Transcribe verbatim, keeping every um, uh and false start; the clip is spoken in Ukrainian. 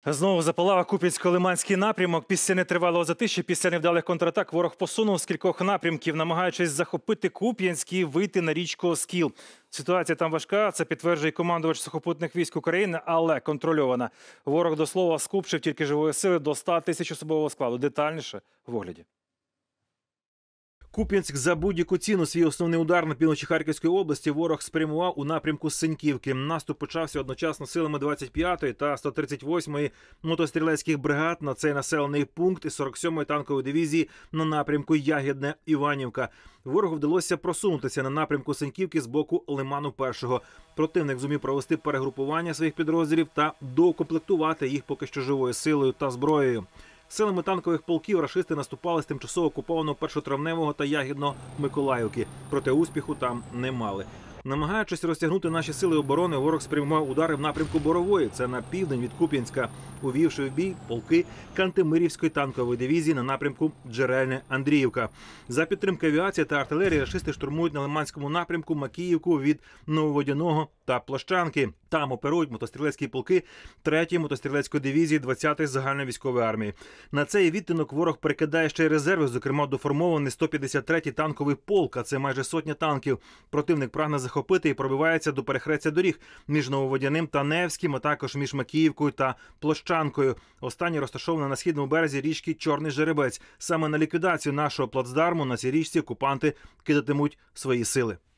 Знову запалав Куп'янсько-Лиманський напрямок. Після нетривалого затища, після невдалих контратак ворог посунув з кількох напрямків, намагаючись захопити Куп'янськ і вийти на річку Оскіл. Ситуація там важка, це підтверджує командувач сухопутних військ України, але контрольована. Ворог, до слова, скупчив тільки живої сили до ста тисяч особового складу. Детальніше в огляді. Куп'янськ за будь-яку ціну. Свій основний удар на півночі Харківської області ворог спрямував у напрямку Синьківки. Наступ почався одночасно силами двадцять п'ятої та сто тридцять восьмої мотострілецьких бригад на цей населений пункт і сорок сьомої танкової дивізії на напрямку Ягідне-Іванівка. Ворогу вдалося просунутися на напрямку Синьківки з боку Лиману-Першого. Противник зумів провести перегрупування своїх підрозділів та доукомплектувати їх поки що живою силою та зброєю. Силами танкових полків рашисти наступали з тимчасово окупованого Першотравневого та Ягідно-Миколаївки. Проте успіху там не мали. Намагаючись розтягнути наші сили оборони, ворог спрямував удари в напрямку Борової. Це на південь від Куп'янська, увівши в бій полки Кантемирівської танкової дивізії на напрямку Джерельне-Андріївка. За підтримки авіації та артилерії рашисти штурмують на Лиманському напрямку Макіївку від Нововодяного та Площанки. Там оперують мотострілецькі полки третьої мотострілецької дивізії двадцятої загальновійськової армії. На цей відтинок ворог перекидає ще й резерви, зокрема доформований сто п'ятдесят третій танковий полк, а це майже сотня танків. Противник прагне захопити і пробивається до перехрестя доріг між Нововодяним та Невським, а також між Макіївкою та Площанкою. Останнє розташоване на східному березі річки Чорний Жеребець. Саме на ліквідацію нашого плацдарму на цій річці окупанти кидатимуть свої сили.